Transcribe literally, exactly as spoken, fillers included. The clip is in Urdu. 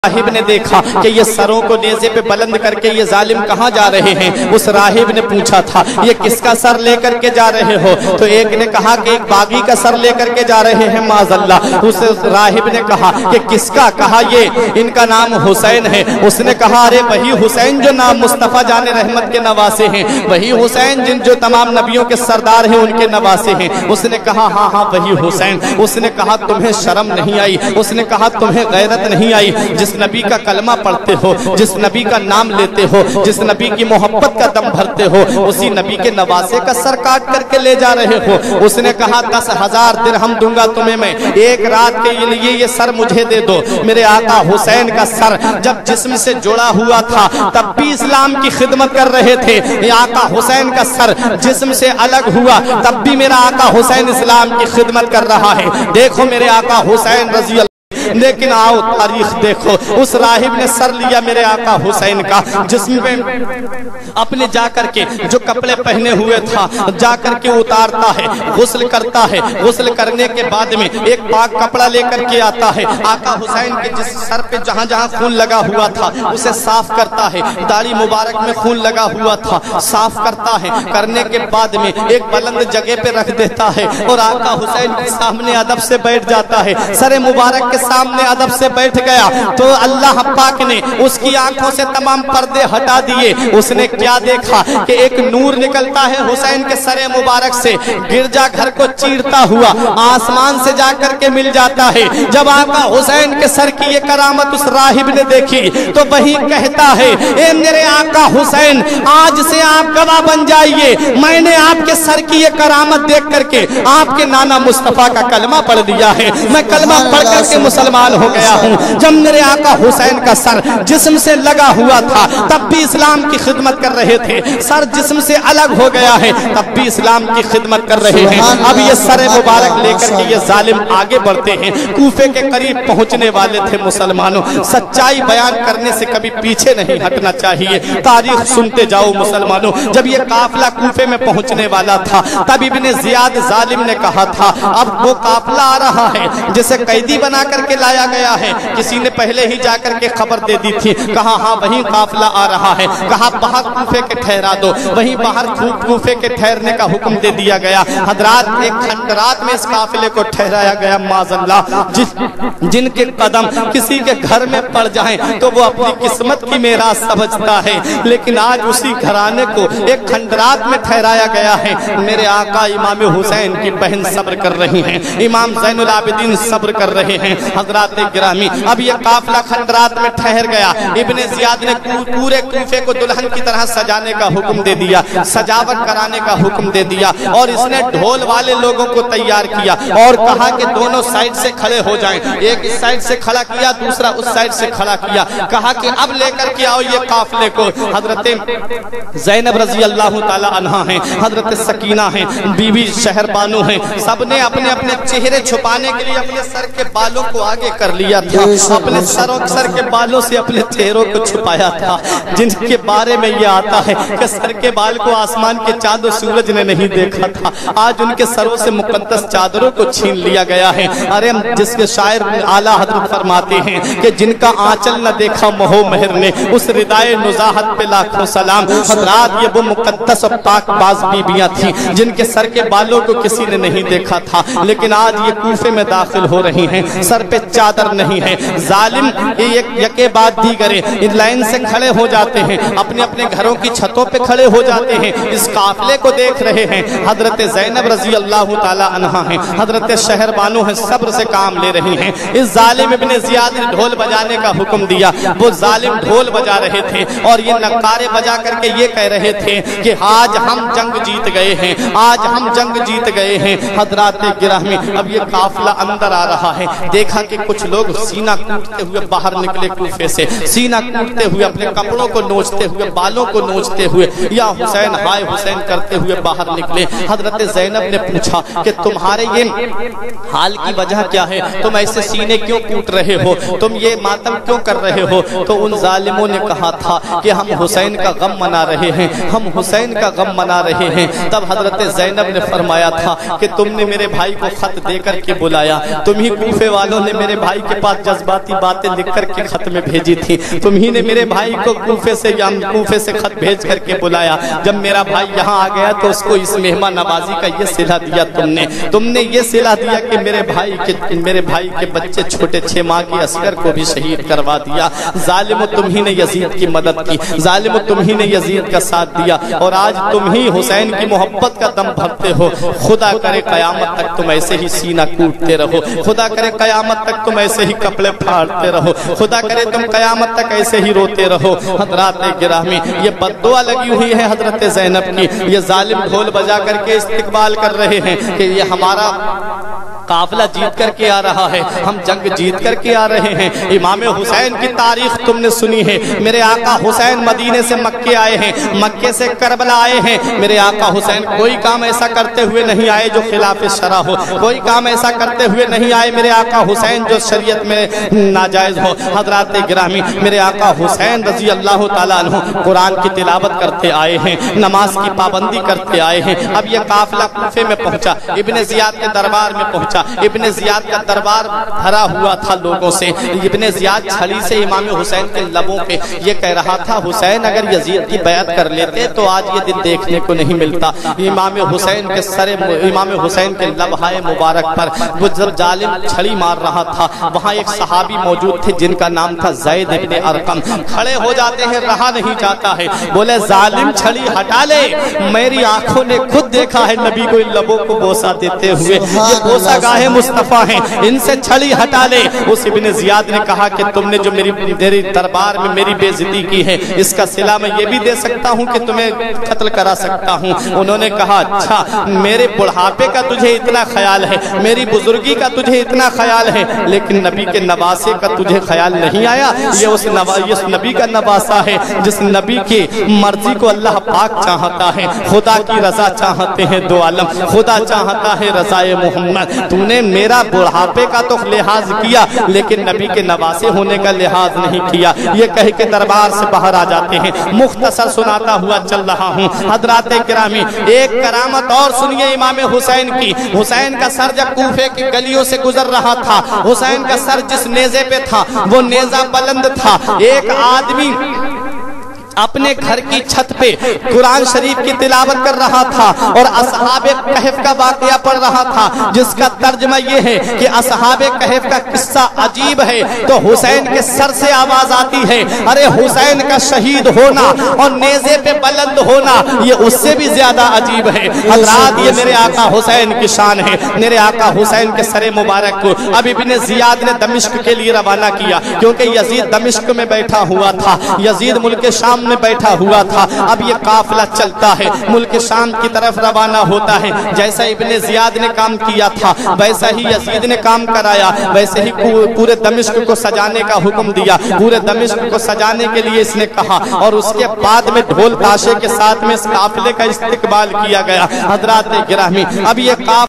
راہب نے دیکھا کہ یہ سروں کو نیزے پہ بلند کر کے یہ ظالم کہاں جا رہے ہیں. اس راہب نے پوچھا تھا یہ کس کا سر لے کر کے جا رہے ہو؟ تو ایک نے کہا کہ ایک باغی کا سر لے کر کے جا رہے ہیں معاذ اللہ. اس راہب نے کہا کہ کس کا؟ کہا یہ ان کا نام حسین ہے. اس نے کہا ارے وہی حسین جو نام مصطفیٰ جان رحمت کے نواسے ہیں, وہی حسین جن جو تمام نبیوں کے سردار ہیں ان کے نواسے ہیں. اس نے کہا ہاں ہاں وہی حسین. اس نے کہا تمہیں شرم نہیں آئی؟ اس نے کہا تمہیں غیرت نہیں آئی؟ جس نبی کا کلمہ پڑھتے ہو, جس نبی کا نام لیتے ہو, جس نبی کی محبت کا دم بھرتے ہو, اسی نبی کے نواسے کا سر کاٹ کر کے لے جا رہے ہو. اس نے کہا دس ہزار درہم دوں گا تمہیں میں, ایک رات کے لیے یہ سر مجھے دے دو. میرے آقا حسین کا سر جب جسم سے جڑا ہوا تھا تب بھی اسلام کی خدمت کر رہے تھے. آقا حسین کا سر جسم سے الگ ہوا تب بھی میرا آقا حسین اسلام کی خدمت کر رہا ہے. دیکھو میرے آقا حسین رضی اللہ. لیکن آؤ تاریخ دیکھو, اس راہب نے سر لیا میرے آقا حسین کا, جسم پہ اپنے جا کر کے جو کپڑے پہنے ہوئے تھا جا کر کے اتارتا ہے, غسل کرتا ہے. غسل کرنے کے بعد میں ایک پاک کپڑا لے کر کے آتا ہے. آقا حسین کے جس سر پہ جہاں جہاں خون لگا ہوا تھا اسے صاف کرتا ہے. داڑھی مبارک میں خون لگا ہوا تھا, صاف کرتا ہے. کرنے کے بعد میں ایک بلند جگہ پہ رکھ دیتا ہے اور آقا حسین کے سامنے ادب سے بیٹھ جاتا ہے. سر مبارک کے سامنے ادب سے بیٹھ گیا تو اللہ پاک نے اس کی آنکھوں سے تمام پردے ہٹا دیے. اس نے کیا دیکھا کہ ایک نور نکلتا ہے حسین کے سر مبارک سے, گرجا گھر کو چیرتا ہوا آسمان سے جا کر کے مل جاتا ہے. جب آقا حسین کے سر کی یہ کرامت اس راہب نے دیکھی تو وہی کہتا ہے اے میرے آقا حسین, آج سے آپ گواہ بن جائیے, میں نے آپ کے سر کی یہ کرامت دیکھ کر کے آپ کے نانا مصطفیٰ کا کلمہ پڑھ دیا ہے. میں کلمہ پڑھ کر کے مسلمان ہو گیا ہوں. جب میرے آقا حسین کا سر جسم سے لگا ہوا تھا تب بھی اسلام کی خدمت کر رہے تھے, سر جسم سے الگ ہو گیا ہے تب بھی اسلام کی خدمت کر رہے ہیں. اب یہ سر مبارک لے کر کے یہ ظالم آگے بڑھتے ہیں. کوفے کے قریب پہنچنے والے تھے مسلمانوں. سچائی بیان کرنے سے کبھی پیچھے نہیں ہٹنا چاہیے, تاریخ سنتے جاؤ مسلمانوں. جب یہ قافلہ کوفے میں پہنچنے والا تھا تب ابن زیاد ظالم نے کہا تھا اب وہ قافلہ آ رہا ہے جسے قیدی بنا کر کے لایا گیا ہے. کسی نے پہلے ہی جا کر کے خبر دے دی تھی. کہا ہاں وہیں قافلہ آ رہا ہے. کہا باہر کوفے کے ٹھہرا دو. وہیں باہر کوفے کے ٹھہرنے کا حکم دے دیا گیا. حضرات ایک کھنڈرات میں اس قافلے کو ٹھہرایا گیا. معاذ اللہ, جن کے قدم کسی کے گھر میں پڑ جائیں تو وہ اپنی قسمت کی میراث سمجھتا ہے, لیکن آج اسی گھرانے کو ایک کھنڈرات میں ٹھہرایا گیا ہے. میرے آقا امام حسین کی بہن صبر کر رہی ہیں, امام زین العابدین صبر کر رہے ہیں. حضرات گرامی, اب یہ قافلہ کھنڈرات میں ٹھہر گیا. ابن زیاد نے پورے کوفے کو دلہن کی طرح سجانے کا حکم دے دیا, سجاوٹ کرانے کا حکم دے دیا, اور اس نے ڈھول والے لوگوں کو تیار کیا اور کہا کہ دونوں سائیڈ سے کھڑے ہو جائیں. ایک اس سائیڈ سے کھڑا کیا, دوسرا اس سائیڈ سے کھڑا کیا. کہا کہ اب لے کر کے آؤ یہ قافلے کو. حضرت زینب رضی اللہ تعالی عنہا ہیں, حضرت سکینہ ہیں, بی بی شہر بانو ہیں, سب نے اپنے اپنے چہرے چھپانے کے لیے اپنے سر کے بالوں کو آگے کر لیا تھا. اپنے سروں سر کے بالوں سے اپنے چہروں کو چھپایا تھا. جن کے بارے میں یہ آتا ہے کہ سر کے بال کو آسمان کے چاند و سورج نے نہیں دیکھا تھا, آج ان کے سروں سے مقدس چادروں کو چھین لیا گیا ہے. ارے جس کے شاعر اعلیٰ حضرت فرماتے ہیں کہ جن کا آنچل نہ دیکھا مہو مہر نے, اس ردائے نزاہت پہ لاکھوں سلام. حضرات یہ وہ مقدس اور پاک باز بیبیاں تھیں جن کے سر کے بالوں کو کسی نے نہیں دیکھا تھا, لیکن آج یہ کوفے میں داخل ہو رہی ہیں, سر پہ چادر نہیں ہے. ظالم یکے بعد دیگرے ان لائن سے کھڑے ہو جاتے ہیں, اپنے اپنے گھروں کی چھتوں پہ کھڑے ہو جاتے ہیں, اس قافلے کو دیکھ رہے ہیں. حضرت زینب رضی اللہ تعالی عنہا ہیں, حضرت شہر بانو ہیں, صبر سے کام لے رہی ہیں. اس ظالم ابن زیاد نے ڈھول بجانے کا حکم دیا. وہ ظالم ڈھول بجا رہے تھے اور یہ نقارے بجا کر کے یہ کہہ رہے تھے کہ آج ہم جنگ جیت گئے ہیں, آج ہم جنگ جیت گئے ہیں. حضرات گرامی, اب یہ قافلہ اندر آ رہا ہے. دیکھا کہ کچھ لوگ سینہ کوٹتے ہوئے باہر نکلے کوفے سے, سینہ کوٹتے ہوئے, اپنے کپڑوں کو نوچتے ہوئے, بالوں کو نوچتے ہوئے, یا حسین ہائے حسین کرتے ہوئے باہر نکلے. حضرت زینب نے پوچھا کہ تمہارے یہ حال کی وجہ کیا ہے, تم ایسے سینے کیوں کوٹ رہے ہو, تم یہ ماتم کیوں کر رہے ہو؟ تو ان ظالموں نے کہا تھا کہ ہم حسین کا غم منا رہے ہیں, ہم حسین کا غم منا رہے ہیں. تب حضرت زینب نے فرمایا تھا کہ تم نے میرے بھائی کو خط دے کر کے بلایا, تم ہی کوفے والوں نے मेरे भाई के पास जज्बाती बातें लिख करके खत में भेजी थी, तुम्ही ने मेरे भाई को कूफे से या कूफे से खत भेज करके बुलाया। जब मेरा भाई यहाँ आ गया तो उसको इस मेहमान नवाजी का ये सिला दिया तुमने तुमने ये सिला दिया कि मेरे भाई के मेरे भाई के बच्चे छोटे छह माह के असगर को भी शहीद करवा दिया। जालिम तुम्ही ने यजीद की मदद की, जालिम तुम्ही ने यजीद का साथ दिया, और आज तुम ही हुसैन की मोहब्बत का दम भरते हो। खुदा करे कयामत तक तुम ऐसे ही सीना कूटते रहो, खुदा करे कयामत तक तुम ऐसे ही कपड़े फाड़ते रहो, खुदा करे तुम कयामत तक ऐसे ही रोते रहो। हजरात गिरामी, ये बद्दुआ लगी हुई है हजरत ज़ैनब की। ये जालिम ढोल बजा करके इस्तिकबाल कर रहे हैं कि ये हमारा काफिला जीत करके आ रहा है, हम जंग जीत करके आ रहे हैं। इमाम हुसैन की तारीख तुमने सुनी है। मेरे आका हुसैन मदीने से मक्के आए हैं, मक्के से करबला आए हैं। मेरे आका हुसैन कोई काम ऐसा करते हुए नहीं आए जो खिलाफ शरा हो, कोई काम ऐसा करते हुए नहीं आए मेरे आका हुसैन जो शरीयत में नाजायज हो। हजरात गिरामी, मेरे आका हुसैन रजी अल्लाह ताला अन्हु कुरान की तिलावत करते आए हैं, नमाज की पाबंदी करते आए हैं। अब ये काफिला कूफे में पहुंचा, इब्ने जियाद के दरबार में पहुंचा। इब्ने जियाद का दरबार भरा हुआ था लोगों से। इब्ने जियाद छड़ी से इमाम हुसैन के लबों पे ये कह रहा था, हुसैन अगर यजीद की बैत कर लेते तो आज ये दिन देखने को नहीं मिलता। इमाम हुसैन के सरे इमाम हुसैन के लबहाए मुबारक पर वो जब जालिम छड़ी मार रहा था, वहाँ एक सहाबी मौजूद थे जिनका नाम था ज़ैद इब्ने अरकम। खड़े हो जाते हैं, रहा नहीं जाता है, बोले जालिम छड़ी हटा ले, मेरी आंखों ने खुद देखा है नबी को इन लबों को बोसा देते हुए, ये बोसा गाहे मुस्तफा हैं, इनसे छड़ी हटा ले। उस इब्ने जियाद ने कहा कि तुमने जो मेरी मेरी दरबार में मेरी बेइज्जती की है, इसका सिला मैं ये भी दे सकता हूँ कि तुम्हें कत्ल करा सकता हूँ। उन्होंने कहा, अच्छा मेरे बुढ़ापे का तुझे इतना ख्याल है, मेरी बुजुर्गी का तुझे इतना ख्याल है, लेकिन नबी के नवासे का तुझे ख्याल नहीं आया। ये उस नवा ये उस नबी का नवासा है जिस नबी की मर्जी को अल्लाह पाक चाहता है। खुदा की रजा चाहते हैं दो आलम, खुदा चाहता है रजाए मोहम्मद। तूने मेरा बुढ़ापे का तो लिहाज किया, लेकिन नबी के नवासे होने का लिहाज नहीं किया। ये कह के दरबार से बाहर आ जाते हैं। मुख्तसर सुनाता हुआ चल रहा हूँ हजरात किरामी, एक करामत और सुनिए इमाम हुसैन की। हुसैन का सर जब कूफे की गलियों से गुजर रहा था, हुसैन का सर जिस नेज़े पे था वो नेज़ा बुलंद था। एक आदमी अपने घर की छत पे कुरान शरीफ की तिलावत कर रहा था और असहाबे कहफ का वाकया पढ़ रहा था, जिसका तर्जमा ये है कि असहाबे कहफ का किस्सा अजीब है। तो हुसैन के सर से आवाज आती है, अरे हुसैन का शहीद होना और नेज़े पे बुलंद होना ये उससे भी ज्यादा अजीब है। हज़रात, ये मेरे आका हुसैन की शान है। मेरे आका हुसैन के सरे मुबारक को अब इब्ने जियाद ने दमिश्क के लिए रवाना किया, क्योंकि यजीद दमिश्क में बैठा हुआ था, यजीद मुल्क शाम में बैठा हुआ था। अब ये काफिला चलता है, मुल्क शाम की तरफ रवाना होता है। जैसा इब्ने जियाद ने काम किया था वैसा ही यजीद ने काम कराया, वैसे ही पूरे दमिश्क को सजाने का हुक्म दिया। पूरे दमिश्क को सजाने के लिए इसने कहा और उसके बाद में ढोल ताशे के साथ में इस काफिले का इस्तिकबाल किया गया। हजरात गिरामी, अब ये